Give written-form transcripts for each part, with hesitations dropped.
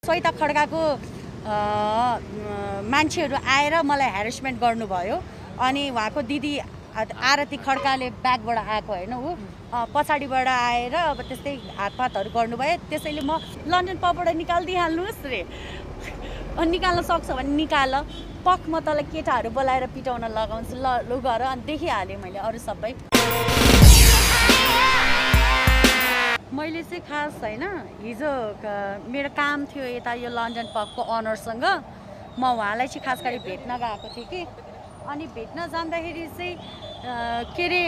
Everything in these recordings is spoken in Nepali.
श्वेता खड्काको मान्छेहरू आएर मलाई ह्यारेसमेन्ट गर्नुभयो अनि उहाँको दिदी आरती खड्काले ब्यागबाट आएको होइन ऊ पछाडिबाट आएर अब त्यस्तै हातपातहरू गर्नुभयो त्यसैले म लन्डन पबबाट निकालिदिइहाल्नुहोस् रे अनि निकाल्न सक्छ भने निकाल पक म तँलाई केटाहरू बोलाएर पिटाउन लगाउँछु ल लु गर अनि देखिहालेँ मैले अरू सबै मैले चाहिँ खास होइन हिजो मेरो काम थियो यता यो लन्डन पबको अनरसँग म उहाँलाई चाहिँ खास गरी भेट्न गएको थिएँ कि अनि भेट्न जाँदाखेरि चाहिँ के अरे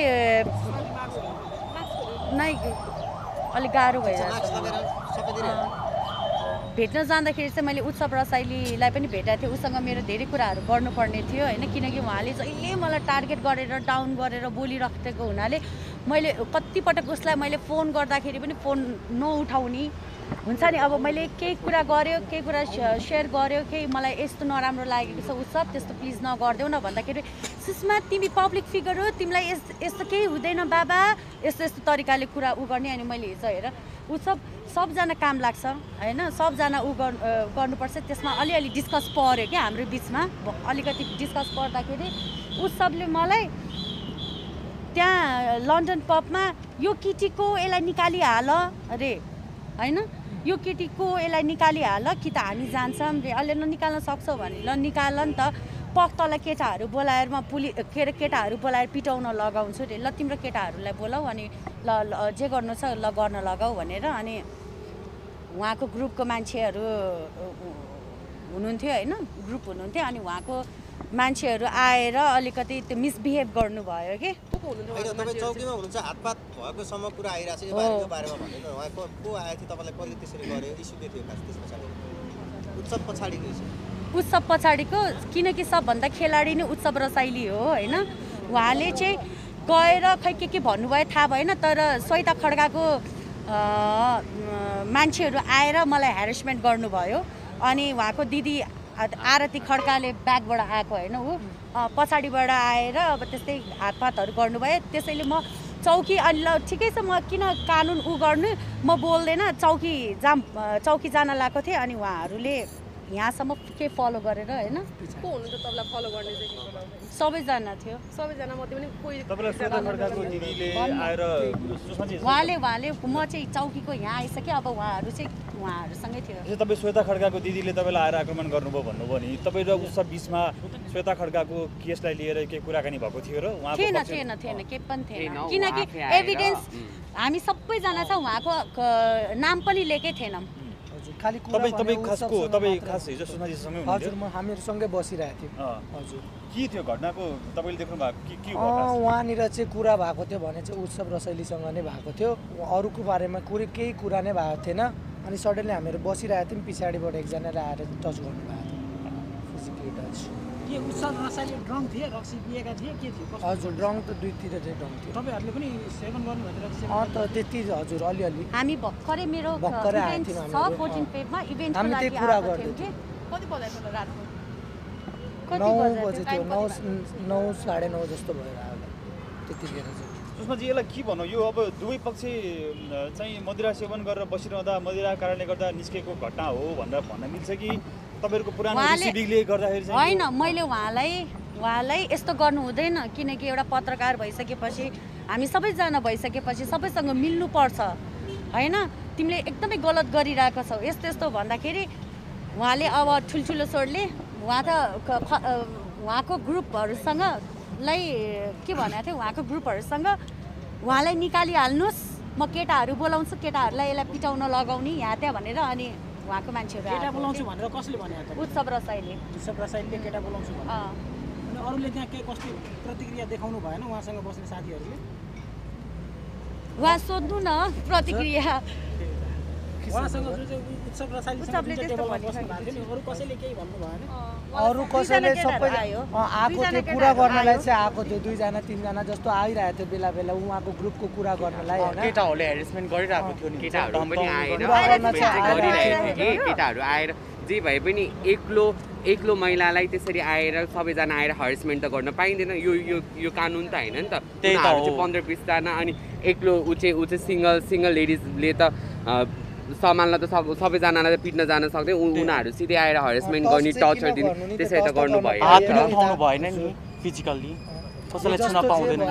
नै अलिक गाह्रो भइरहेको भेट्न जाँदाखेरि चाहिँ मैले उत्सव रसाइलीलाई पनि भेटेको थिएँ उसँग मेरो धेरै कुराहरू गर्नुपर्ने थियो होइन किनकि उहाँले जहिले मलाई टार्गेट गरेर डाउन गरेर बोलिराखेको हुनाले मैले कतिपटक उसलाई मैले फोन गर्दाखेरि पनि फोन नउठाउने हुन्छ नि अब मैले केही कुरा गर्यो केही कुरा सेयर गर्यो केही मलाई यस्तो नराम्रो लागेको छ उत्सव त्यस्तो प्लिज नगरिदेऊ न भन्दाखेरि सुषमा तिमी पब्लिक फिगर हो तिमीलाई यस्तो केही हुँदैन बाबा यस्तो यस्तो तरिकाले कुरा उ गर्ने अनि मैले हिजो हेर उत्सव सबजना काम लाग्छ होइन सबजना उ गर्नुपर्छ त्यसमा अलिअलि डिस्कस पर्यो क्या हाम्रो बिचमा अलिकति डिस्कस पर्दाखेरि उत्सवले मलाई त्यहाँ लन्डन पबमा यो केटीको यसलाई निकालिहाल अरे होइन यो केटीको यसलाई निकालिहाल कि त हामी जान्छौँ रे अहिले निकाल्न सक्छौ भने ल निकाल नि त पक तँलाई केटाहरू बोलाएर म के अरे केटाहरू बोलाएर पिटाउन लगाउँछु रे ल तिम्रो केटाहरूलाई बोलाऊ अनि ल जे गर्नु छ ल गर्न लगाऊ भनेर अनि उहाँको ग्रुपको मान्छेहरू हुनुहुन्थ्यो होइन ग्रुप हुनुहुन्थ्यो अनि उहाँको मान्छेहरू आएर अलिकति त्यो मिसबिहेभ गर्नुभयो कि तपाईँ चौकीमा हुनुहुन्छ हातपात भएको सम्म कुरा आइरहेको छ यो बारेमा भनेर उहाँको को आएको थियो तपाईँलाई कहिले त्यसरी गर्यो इस्यु के थियो खास त्यस पछाडि उत्सव पछाडिको किनकि सबभन्दा खेलाडी नै उत्सव रसाइली हो होइन उहाँले चाहिँ गएर खै के भन्नुभयो थाहा भएन तर श्वेता खड्काको मान्छेहरू आएर मलाई ह्यारेसमेन्ट गर्नुभयो अनि उहाँको दिदी आरती खड्काले ब्यागबाट आएको होइन ऊ पछाडिबाट आएर अब त्यस्तै हातपातहरू गर्नुभयो त्यसैले म चौकी अनि ल ठिकै छ म किन कानुन उ गर्नु म बोल्दैन चौकी जान लागेको थिएँ अनि उहाँहरूले यहाँसम्म के फलो गरेर होइन को हुनुहुन्छ तपाईँलाई फलो गर्ने चाहिँ सबैजना थियो सबैजना मध्ये पनि कोही उहाँले म चाहिँ चौकीको यहाँ आइसकेँ अब उहाँहरू चाहिँ उहाँहरूसँगै थियो तपाईँ श्वेता खड्काको दिदीले तपाईँलाई आएर आक्रमण गर्नुभयो भन्नुभयो नि तपाईँ र उसको बिचमा श्वेता खड्काको केसलाई लिएर केही कुराकानी भएको थियो र थिएन केही पनि थिएन किनकि एभिडेन्स हामी सबैजना छ उहाँको नाम पनि लिएकै थिएनौँ तपाईँ खास हिजो सुषमाजीसँगै हुनुहुन्थ्यो हजुर म हामीहरूसँगै बसिरहेको थियौँ हजुर के थियो घटनाको तपाईँले देख्नु भएको के वहाँनिर चाहिँ कुरा भएको थियो भने चाहिँ उत्सव रसाइलीसँग नै भएको थियो अरूको बारेमा केही कुरा नै भएको थिएन अनि सडनली हामीहरू बसिरहेको थियौँ पछाडिबाट एकजनाले आएर टच गर्नुभएको थियो फिजिकली टच के उत्सव रसाइली ड्रङ थिए रक्सी पिएका थिए के थियो हजुर ड्रङ त दुईतिर चाहिँ ड्रङ थियो तपाईँहरूले पनि सेवन गर्नुभएको रक्सी त त्यति हजुर अलिअलि हामी भर्खरै मेरो भर्खरै आएको थियौँ 14 पेजमा इभेन्टको लागि लागि कुरा गर्दै थियौँ कति बजेको रातको 9 बजे थियो 9 9:30 जस्तो भएर आयो त्यतिखेर चाहिँ सुषमाजी यसलाई के भनौँ यो अब दुवै पक्ष चाहिँ मदिरा सेवन गरेर बसिरहँदा मदिरा कारणले गर्दा निस्केको घटना हो भनेर भन्न मिल्छ कि तपाईँहरूको पुरानो रिसिभिङले गर्दाखेरि चाहिँ होइन मैले उहाँलाई यस्तो गर्नु हुँदैन किनकि एउटा पत्रकार भइसकेपछि हामी सबैजना भइसकेपछि सबैसँग मिल्नुपर्छ होइन तिमीले एकदमै गलत गरिरहेको छौ यस्तो यस्तो भन्दाखेरि उहाँले अब ठुल्ठुलो स्वरले उहाँको ग्रुपहरूसँग के भनेको थियो उहाँको ग्रुपहरूसँग उहाँलाई निकालिहाल्नुहोस् म केटाहरू बोलाउँछु केटाहरूलाई यसलाई पिटाउन लगाउने यहाँ त्यहाँ भनेर अनि उहाँको मान्छेहरू केटा बोलाउँछु भनेर कसले भनेको त उत्सव रसाइलीले केटा बोलाउँछु भने अनि अरूले त्यहाँ के कस्तो प्रतिक्रिया देखाउनु भएन उहाँसँग बस्ने साथीहरूले उहाँ सोध्नु न प्रतिक्रिया उहाँसँग जो चाहिँ उत्सव रसाइलीले टेबलमा बस्नु भएको थियो नि अरू कसैले केही भन्नु भएन अरू कसैले सबै आएको थियो कुरा गर्नलाई चाहिँ आएको थियो 2 जना 3 जना जस्तो आइरहेको थियो बेला बेला उहाँको ग्रुपको कुरा गर्नलाई हैन केटाहरूले ह्यारेसमेन्ट गरिरहेको थियो नि केटाहरू पनि आएर केटाहरू आएर जे भए पनि एक्लो महिलालाई त्यसरी आएर सबैजना आएर हरेसमेन्ट त गर्न पाइँदैन यो कानुन त हैन नि त उनीहरू चाहिँ 15-20 जना अनि एक्लो ऊ चाहिँ सिंगल लेडिजले त सम्हाल्न त सबैजनालाई पिट्न जान सक्दैन उनीहरू सिधै आएर हरेसमेन्ट गर्ने टर्चर दिने त्यसै त गर्नु भयो हात पनि उठाउनु भएन नि फिजिकल्ली कसैलाई छुन पाउँदैन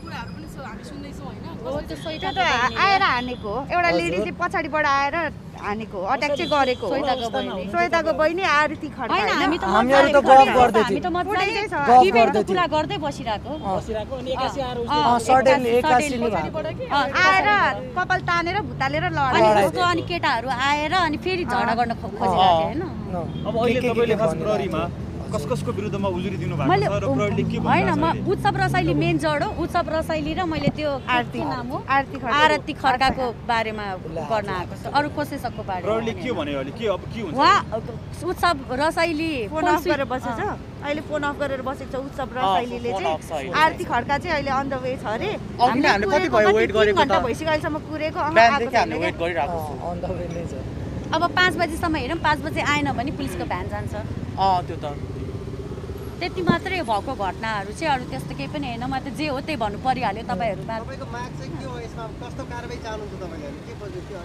त्यो त आएर हानेको हो एउटा लेडीले पछाडिबाट आएर हानेको अट्याक चाहिँ गरेको श्वेताको बहिनी आरती खड्का हामीहरू त गफ गर्दै थियौँ कुरा गर्दै बसिरहेको अनि एकासी आएर सडनली एकासी नै भएको आएर कपाल तानेर भुतालेर अनि उसको अनि केटाहरू आएर अनि फेरि झगडा गर्न खोजिरहेको होइन अब अहिले तपाईँले खास प्रहरीमा कसको विरुद्धमा उजुरी दिनु भएको छ र प्रहरीले के होइन म उत्सव रसाइली मेन जड हो उत्सव रसाइली र मैले त्यो आरती नाम हो आरती खड्काको बारेमा गर्न आएको छ अरू कसैको बारेमा प्रहरीले के भन्यो अहिले के अब के हुन्छ उहाँ उत्सव रसाइली फोन अफ गरेर बसेछ अहिले फोन अफ गरेर बसेको छ उत्सव रसाइलीले चाहिँ आरती खड्का चाहिँ अहिले अन द वे छ अरे हामीले कति भयो वेट गरेको घण्टा भइसक्यो अहिलेसम्म कुरेको बिहानदेखि हामीले वेट गरिरहेको अन द वे नै छ अब 5 बजीसम्म हेरौँ 5 बजे आएन भने पुलिसको भ्यान जान्छ त्यो त त्यति मात्रै भएको घटनाहरू चाहिँ अरू त्यस्तो केही पनि होइन म त जे हो त्यही भन्नु परिहाल्यो तपाईँहरूमा तपाईँको माग चाहिँ के हो यसमा कस्तो कारबाही चाहनुहुन्छ तपाईँले के बज्यो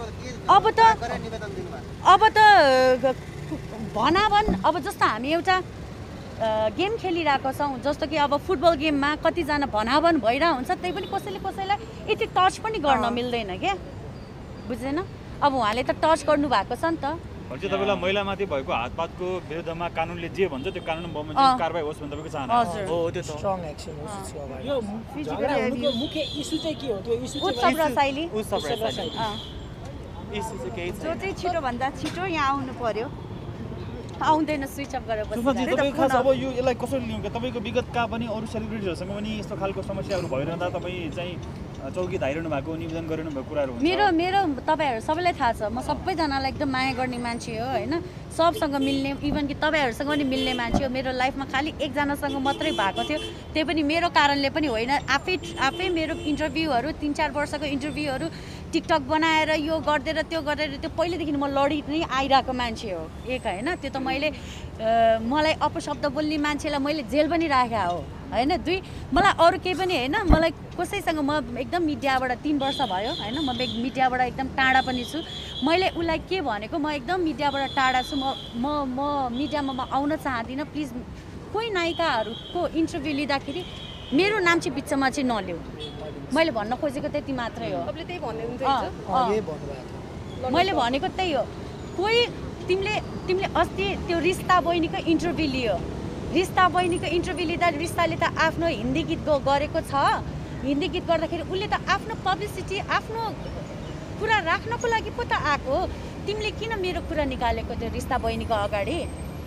अब त भनाभन अब जस्तो हामी एउटा गेम खेलिरहेको छौँ जस्तो कि अब फुटबल गेममा कतिजना भनाभन भइरहेको हुन्छ त्यही पनि कसैलाई यति टच पनि गर्न मिल्दैन क्या बुझ्दैन अब उहाँले त टच गर्नु भएको छ नि त चाहिँ तपाईँलाई महिलामाथि भएको हातपातको विरुद्धमा कानुनले जे भन्छ त्यो कानुन बमोजिम कारबाही होस् भन्ने तपाईँको चाहना हो त्यो त स्ट्रङ एक्सन होस् अगाडि यो झगडा हुनुको मुख्य इस्यु चाहिँ के हो त्यो इस्यु उत्सव रसाइली इस्यु चाहिँ केही जो चाहिँ छिटो भन्दा छिटो यहाँ आउनु पर्यो आउँदैन स्विच अफ गरेर तपाईँको खास अब यो यसलाई कसरी लिउँ तपाईँको विगतका पनि अरू सेलिब्रिटीहरूसँग पनि यस्तो खालको समस्याहरू भइरहँदा तपाईँ चाहिँ चौकी धाइरहनु भएको निवेदन गरिरहनु भएको कुराहरू मेरो तपाईँहरू सबैलाई थाहा छ म सबैजनालाई एकदम माया गर्ने मान्छे हो होइन सबसँग मिल्ने इभन कि तपाईँहरूसँग पनि मिल्ने मान्छे हो मेरो लाइफमा खालि एकजनासँग मात्रै भएको थियो त्यही पनि मेरो कारणले पनि होइन आफै मेरो इन्टरभ्यूहरू 3-4 वर्षको इन्टरभ्यूहरू टिकटक बनाएर यो गर्दै त्यो गरेर त्यो पहिलेदेखि म लडी नै आइरहेको मान्छे हो एक होइन त्यो त मैले मलाई अपशब्द बोल्ने मान्छेलाई मैले जेल पनि राखेको हो होइन 2 मलाई अरू केही पनि होइन मलाई कसैसँग म एकदम मिडियाबाट 3 वर्ष भयो होइन म मिडियाबाट एकदम टाढा पनि छु मैले उसलाई के भनेको म एकदम मिडियाबाट टाढा छु म मिडियामा म आउन चाहदिनँ प्लिज कोही नायिकाहरूको इन्टरभ्यू लिँदाखेरि मेरो नाम चाहिँ बिचमा चाहिँ नल्याऊ मैले भन्न खोजेको त्यति मात्रै हो मैले भनेको त्यही हो कोही तिमीले अस्ति त्यो रिस्ता बहिनीको इन्टरभ्यू लियो रिस्ता बहिनीको इन्टरभ्यू लिँदा रिस्ताले त आफ्नो हिन्दी गीत गरेको छ हिन्दी गीत गर्दाखेरि उसले त आफ्नो पब्लिसिटी आफ्नो कुरा राख्नको लागि पो त आएको तिमीले किन मेरो कुरा निकालेको त्यो रिस्ता बहिनीको अगाडि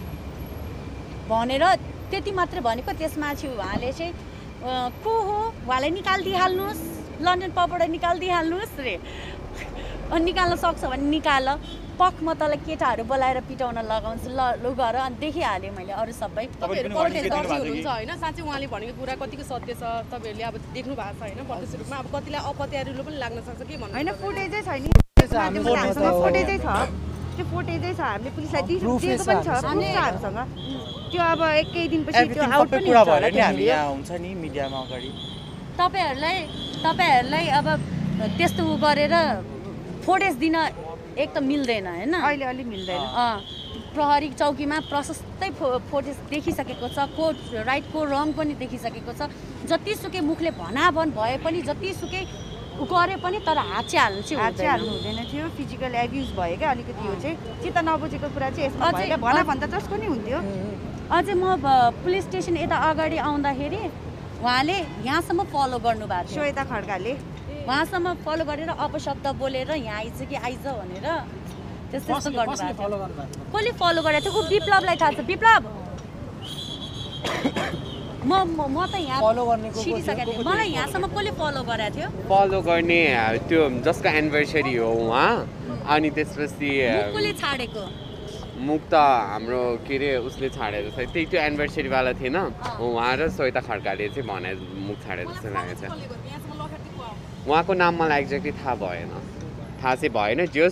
भनेर त्यति मात्रै भनेको त्यसमाथि उहाँले चाहिँ को हो उहाँलाई निकालिदिइहाल्नुहोस् लन्डन पबबाट निकालिदिइहाल्नुहोस् रे अनि निकाल्न सक्छ भने निकाल पक म तँलाई केटाहरू बोलाएर पिटाउन लगाउँछु ल गर अनि देखिहालेँ मैले अरू सबै हुनुहुन्छ होइन साँच्चै उहाँले भनेको कुरा कतिको सत्य छ तपाईँहरूले अब देख्नु भएको छ होइन प्रत्यक्ष रूपमा अब कतिलाई अपत्यारिलो पनि लाग्न सक्छ के भन्नु होइन फुटेजै छ नि फुटेजै छ त्यो फुटेजै छ हामीले पुलिसलाई दिएको पनि छ हामीसँग त्यो अब एकै दिनपछि त्यो आउट पनि कुरा भएर नि हामी यहाँ हुन्छ नि मिडियामा अगाडि तपाईँहरूलाई अब त्यस्तो गरेर फुटेज दिन एक त मिल्दैन होइन अहिले अलि मिल्दैन प्रहरी चौकीमा प्रशस्तै फुटेज देखिसकेको छ को राइट को रङ पनि देखिसकेको छ जतिसुकै मुखले भनाभन भए पनि जतिसुकै गरे पनि तर हात चाहिँ हाल्नु हुँदैन थियो फिजिकल एब्युज भयो क्या अलिकति यो चाहिँ चित्त नबुझेको कुरा चाहिँ यसमा भयो भना भन्दा जसको नि हुन्थ्यो अझै म पुलिस स्टेसन यता अगाडि आउँदाखेरि उहाँले यहाँसम्म फलो गर्नुभएको थियो श्वेता खड्काले उहाँसम्म फलो गरेर अपशब्द बोलेर यहाँ आइज कि आइज भनेर त्यस्तो गर्नुभएको थियो कसले फलो गरेको थियो विप्लवलाई थाहा छ विप्लव म त यहाँ छिरिसकेको थिएँ मलाई यहाँसम्म कसले फलो गराएको थियो फलो गर्ने त्यो जसको एनिभर्सरी हो उहाँ अनि त्यसपछि कसले छाडेको मुख त हाम्रो के अरे उसले छाडेको छ त्यही त्यो एनिभर्सरीवाला थिएन उहाँ र श्वेता खड्काले चाहिँ भने मुख छाडे जस्तो लागेको छ उहाँको नाम मलाई एक्ज्याक्टली थाहा चाहिँ भएन जस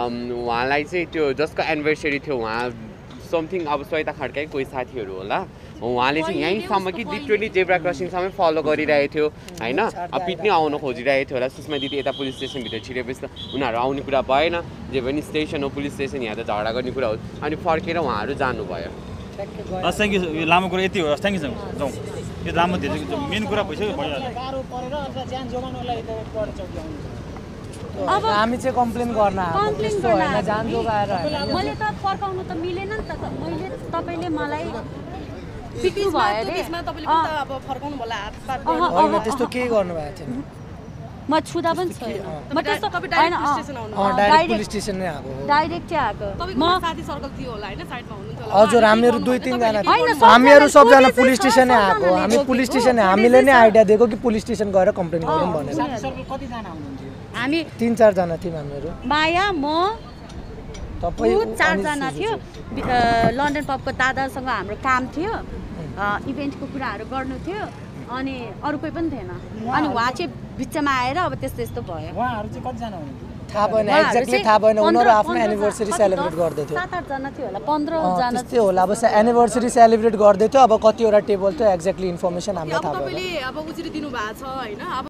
उहाँलाई चाहिँ त्यो जसको एनिभर्सरी थियो उहाँ समथिङ अब श्वेता खड्काकै कोही साथीहरू होला उहाँले चाहिँ यहीँसम्म कि लिटरली जेब्रा क्रसिङसम्मै फलो गरिरहेको थियो होइन अब पिट्नै आउन खोजिरहेको थियो होला सुषमा दिदी यता पुलिस स्टेसनभित्र छिरेपछि त उनीहरू आउने कुरा भएन जे पनि स्टेसन हो पुलिस स्टेसन यहाँ त झगडा गर्ने कुरा हो अनि फर्केर उहाँहरू जानुभयो हस् थ्याङ्क यू यो लामो कुरा यति हो हस् थ्याङ्क यू जाउँ यो लामो धेरै मेन कुरा भइसक्यो भइहाल्यो गाह्रो परेर अथवा ज्यान जोगाउनलाई त गढ चौकी आउनु अब हामी चाहिँ कम्प्लेन गर्न आएको कम्प्लेन त्यस्तो गर्न होइन आएको जान जोगाएर मैले त फर्काउनु त मिलेन नि त मैले तपाईँले मलाई पिट्नु भयो अरे त्यसमा तपाईँले पनि त अब फर्काउनु होला हातपात होइन त्यस्तो केही गर्नुभएको थिएन म छुदा पनि छैन म त्यस्तो तपाईँ डाइरेक्ट पुलिस स्टेसन आउनु डाइरेक्ट पुलिस स्टेसन नै आएको हो डाइरेक्ट चाहिँ आएको तपाईँको साथी सर्कल थियो होला होइन साइडमा हुनुहुन्थ्यो होला हजुर हामीहरू 2-3 जना होइन, हामीहरू सबजना सबजना पुलिस स्टेसनै आएको सबजनाले हामी पुलिस लगेको। स्टेसन हामीले नै आइडिया दिएको कि पुलिस स्टेसन गएर कम्प्लेन गरौँ भनेर साथी सर्कल कतिजना हुनुहुन्थ्यो हामी 3-4 जना थियौँ हामीहरू माया म तपाईँ ऊ अनि 4 जना थियो लन्डन पबको दादासँग हाम्रो काम थियो इभेन्टको कुराहरू गर्नु थियो अनि अरू कोही पनि थिएन अनि उहाँ चाहिँ बिचमा आएर अब त्यस्तो यस्तो भयो उहाँहरू चाहिँ कतिजना हुनुहुन्थ्यो थाहा भएन एक्ज्याक्टली थाहा भएन उनीहरू आफ्नो एनिभर्सरी सेलिब्रेट गर्दै थियो 7-8 जना थियो होला 15 जना त्यस्तै होला अब एनिभर्सरी सेलिब्रेट गर्दै थियो अब कतिवटा टेबल थियो एक्ज्याक्टली इन्फर्मेसन हामीलाई अब थाहा भएन तपाईँले अब उजुरी दिनु भएको छ होइन अब